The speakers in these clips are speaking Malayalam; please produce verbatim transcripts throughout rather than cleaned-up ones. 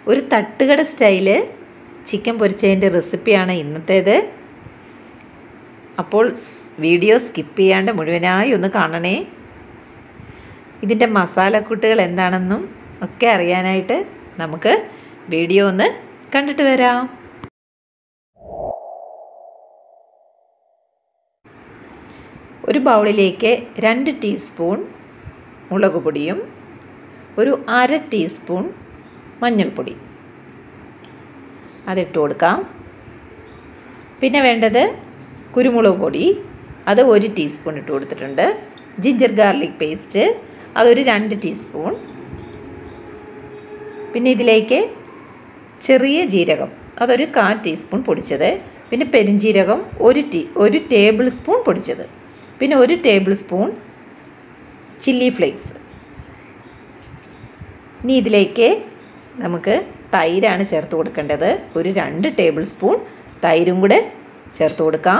ഒരു തട്ടുകട സ്റ്റൈല് ചിക്കൻ പൊരിച്ചതിൻ്റെ റെസിപ്പിയാണ് ഇന്നത്തേത്. അപ്പോൾ വീഡിയോ സ്കിപ്പ് ചെയ്യാണ്ട് മുഴുവനായി ഒന്ന് കാണണേ. ഇതിൻ്റെ മസാലക്കൂട്ടുകൾ എന്താണെന്നും ഒക്കെ അറിയാനായിട്ട് നമുക്ക് വീഡിയോ ഒന്ന് കണ്ടിട്ട് വരാം. ഒരു ബൗളിലേക്ക് രണ്ട് ടീസ്പൂൺ മുളക് പൊടിയും ഒരു അര ടീസ്പൂൺ മഞ്ഞൾപ്പൊടി അതിട്ട് കൊടുക്കാം. പിന്നെ വേണ്ടത് കുരുമുളക് പൊടി, അത് ഒരു ടീസ്പൂൺ ഇട്ട് കൊടുത്തിട്ടുണ്ട്. ജിഞ്ചർ ഗാർലിക് പേസ്റ്റ് അതൊരു രണ്ട് ടീസ്പൂൺ. പിന്നെ ഇതിലേക്ക് ചെറിയ ജീരകം അതൊരു കാൽ ടീസ്പൂൺ പൊടിച്ചത്. പിന്നെ പെരുംജീരകം ഒരു ടീ ഒരു ടേബിൾ സ്പൂൺ പൊടിച്ചത്. പിന്നെ ഒരു ടേബിൾ സ്പൂൺ ചില്ലി ഫ്ലേക്സ്. ഇനി ഇതിലേക്ക് നമുക്ക് തൈരാണ് ചേർത്ത് കൊടുക്കേണ്ടത്. ഒരു രണ്ട് ടേബിൾ സ്പൂൺ തൈരും കൂടെ ചേർത്ത് കൊടുക്കാം.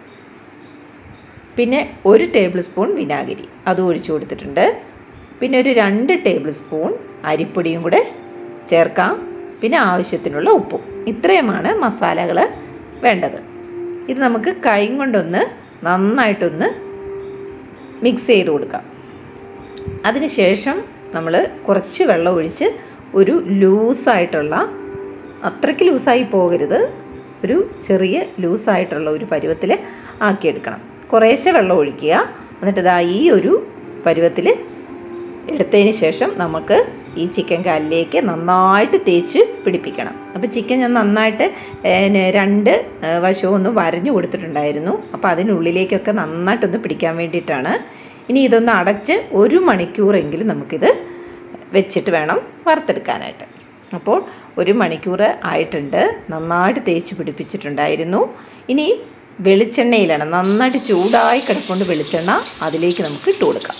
പിന്നെ ഒരു ടേബിൾ സ്പൂൺ വിനാഗിരി അതും ഒഴിച്ചു കൊടുത്തിട്ടുണ്ട്. പിന്നെ ഒരു രണ്ട് ടേബിൾ സ്പൂൺ അരിപ്പൊടിയും കൂടെ ചേർക്കാം. പിന്നെ ആവശ്യത്തിനുള്ള ഉപ്പും. ഇത്രയുമാണ് മസാലകൾ വേണ്ടത്. ഇത് നമുക്ക് കൈ കൊണ്ടൊന്ന് നന്നായിട്ടൊന്ന് മിക്സ് ചെയ്ത് കൊടുക്കാം. അതിനുശേഷം നമ്മൾ കുറച്ച് വെള്ളം ഒഴിച്ച് ഒരു ലൂസായിട്ടുള്ള, അത്രയ്ക്ക് ലൂസായി പോകരുത്, ഒരു ചെറിയ ലൂസായിട്ടുള്ള ഒരു പരുവത്തിൽ ആക്കിയെടുക്കണം. കുറേശ്ശെ വെള്ളം ഒഴിക്കുക. എന്നിട്ട് ഇതാ ഈ ഒരു പരുവത്തിൽ എടുത്തതിന് ശേഷം നമുക്ക് ഈ ചിക്കൻ കാലിലേക്ക് നന്നായിട്ട് തേച്ച് പിടിപ്പിക്കണം. അപ്പോൾ ചിക്കൻ ഞാൻ നന്നായിട്ട് രണ്ട് വശവും ഒന്ന് വരഞ്ഞു കൊടുത്തിട്ടുണ്ടായിരുന്നു. അപ്പോൾ അതിനുള്ളിലേക്കൊക്കെ നന്നായിട്ടൊന്ന് പിടിക്കാൻ വേണ്ടിയിട്ടാണ്. ഇനി ഇതൊന്ന് അടച്ച് ഒരു മണിക്കൂറെങ്കിലും നമുക്കിത് വെച്ചിട്ട് വേണം വറുത്തെടുക്കാനായിട്ട്. അപ്പോൾ ഒരു മണിക്കൂർ ആയിട്ടുണ്ട്. നന്നായിട്ട് തേച്ച് പിടിപ്പിച്ചിട്ടുണ്ടായിരുന്നു. ഇനി വെളിച്ചെണ്ണയിലാണ്, നന്നായിട്ട് ചൂടായി കിടക്കൊണ്ട് വെളിച്ചെണ്ണ അതിലേക്ക് നമുക്ക് ഇട്ട് കൊടുക്കാം.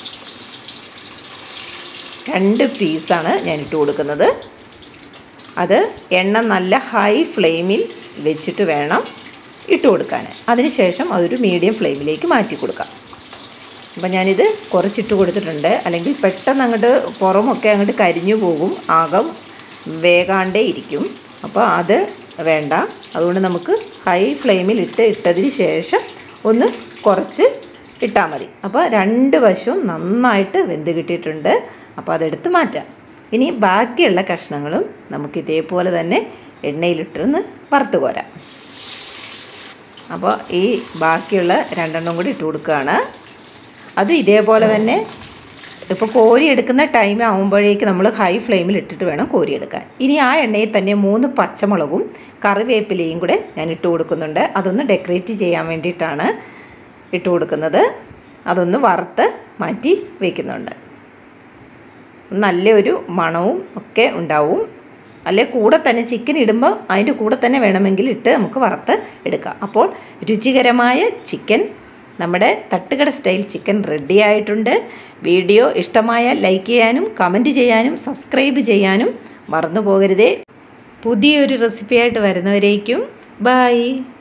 രണ്ട് പീസാണ് ഞാൻ ഇട്ട് കൊടുക്കുന്നത്. അത് എണ്ണ നല്ല ഹൈ ഫ്ലെയിമിൽ വെച്ചിട്ട് വേണം ഇട്ട് കൊടുക്കാൻ. അതിനുശേഷം അതൊരു മീഡിയം ഫ്ലെയിമിലേക്ക് മാറ്റി കൊടുക്കാം. അപ്പം ഞാനിത് കുറച്ചിട്ട് കൊടുത്തിട്ടുണ്ട്. അല്ലെങ്കിൽ പെട്ടെന്ന് അങ്ങോട്ട് പുറമൊക്കെ അങ്ങോട്ട് കരിഞ്ഞു പോകും, ആകം വേകാണ്ടേ ഇരിക്കും. അപ്പോൾ അത് വേണ്ട. അതുകൊണ്ട് നമുക്ക് ഹൈ ഫ്ലെയിമിൽ ഇട്ട് ഇട്ടതിന് ശേഷം ഒന്ന് കുറച്ച് ഇട്ടാൽ മതി. അപ്പോൾ രണ്ട് വശവും നന്നായിട്ട് വെന്ത് കിട്ടിയിട്ടുണ്ട്. അപ്പോൾ അതെടുത്ത് മാറ്റാം. ഇനി ബാക്കിയുള്ള കഷ്ണങ്ങളും നമുക്ക് ഇതേപോലെ തന്നെ എണ്ണയിലിട്ടൊന്ന് വറുത്ത് കോരാം. അപ്പോൾ ഈ ബാക്കിയുള്ള രണ്ടെണ്ണം കൂടി ഇട്ട് കൊടുക്കുകയാണ്. അത് ഇതേപോലെ തന്നെ ഇപ്പോൾ കോരിയെടുക്കുന്ന ടൈം ആകുമ്പോഴേക്ക് നമ്മൾ ഹൈ ഫ്ലെയിമിൽ ഇട്ടിട്ട് വേണം കോരിയെടുക്കാൻ. ഇനി ആ എണ്ണയിൽ തന്നെ മൂന്ന് പച്ചമുളകും കറിവേപ്പിലയും കൂടെ ഞാൻ ഇട്ട് കൊടുക്കുന്നുണ്ട്. അതൊന്ന് ഡെക്കറേറ്റ് ചെയ്യാൻ വേണ്ടിയിട്ടാണ് ഇട്ട് കൊടുക്കുന്നത്. അതൊന്ന് വറുത്ത് മാറ്റി വയ്ക്കുന്നുണ്ട്. നല്ലൊരു മണവും ഒക്കെ ഉണ്ടാവും. അല്ലെ കൂടെ തന്നെ ചിക്കൻ ഇടുമ്പോൾ അതിൻ്റെ കൂടെ തന്നെ വേണമെങ്കിൽ ഇട്ട് നമുക്ക് വറുത്ത് എടുക്കാം. അപ്പോൾ രുചികരമായ ചിക്കൻ, നമ്മുടെ തട്ടുകട സ്റ്റൈൽ ചിക്കൻ റെഡി ആയിട്ടുണ്ട്. വീഡിയോ ഇഷ്ടമായാൽ ലൈക്ക് ചെയ്യാനും കമൻറ്റ് ചെയ്യാനും സബ്സ്ക്രൈബ് ചെയ്യാനും മറന്നു പോകരുതേ. പുതിയൊരു റെസിപ്പിയായിട്ട് വരുന്നവരേക്കും ബൈ.